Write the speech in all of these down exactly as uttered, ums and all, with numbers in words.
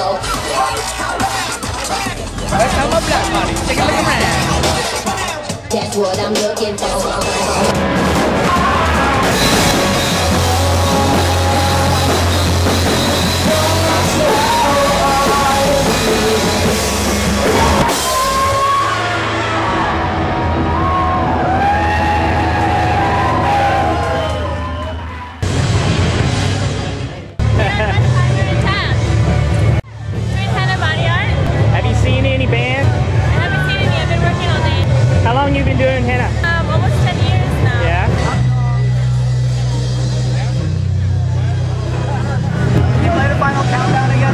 That's how my black body. Take a look around. That's what I'm looking for. How long you been doing henna? Um, almost ten years now. Yeah? Can you play the final countdown again?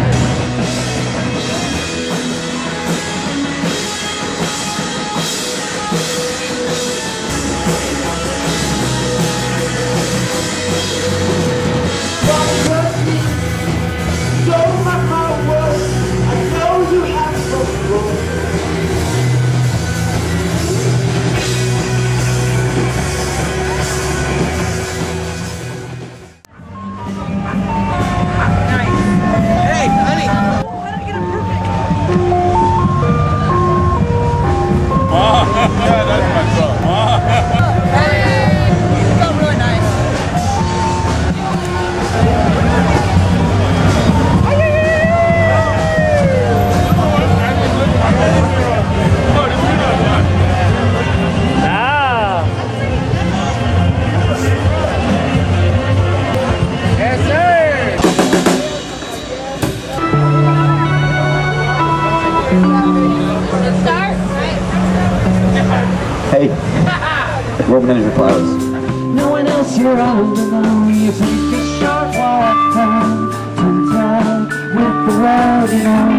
Hey, Roman Ninja Clouds. No one else, you're all alone. You take a short walk down to town with the road, you know.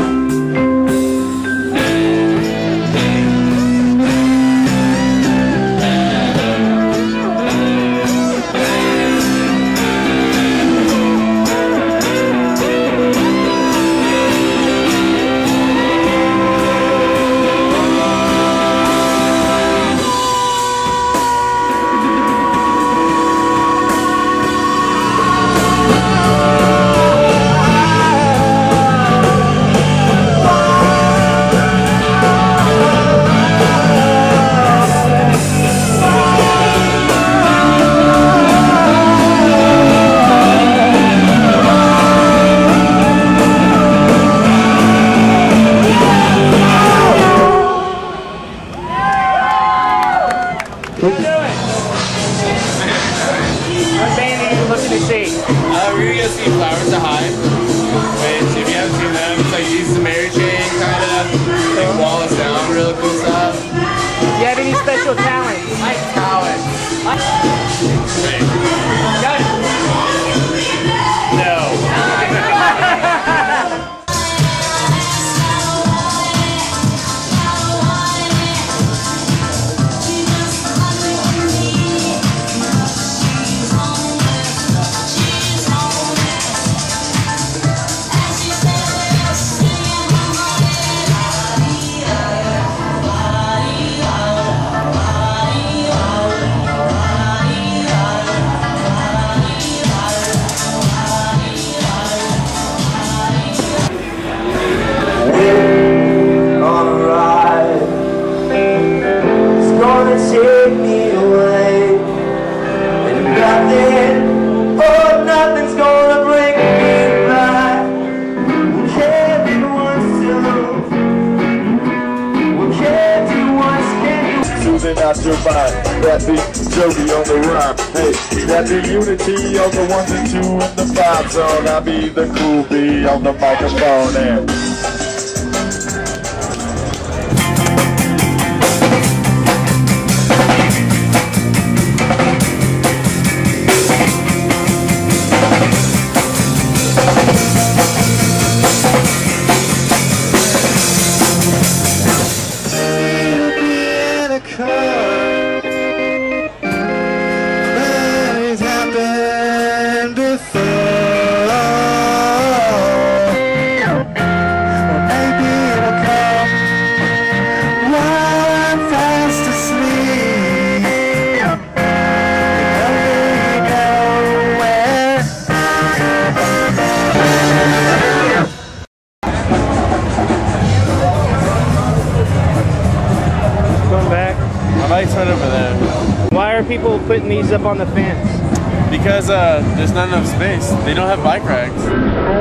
What band are you looking to see? Uh, we're gonna go see Flowers of High, which if you haven't seen them, it's like Jesus and Mary Chain kind of, like Wallace Down, really cool stuff. Do you have any special talents? Like talent. Wait. No. Take me away, and nothing, oh, nothing's gonna bring me back. We can't do what's still, we can't do what's can't. Soothing out your mind, that be Joby on the rhyme. Hey, that be Unity on the ones and two and the five zone. I be the cool B on the microphone and. he's up on the fence? Because uh, there's not enough space. They don't have bike racks.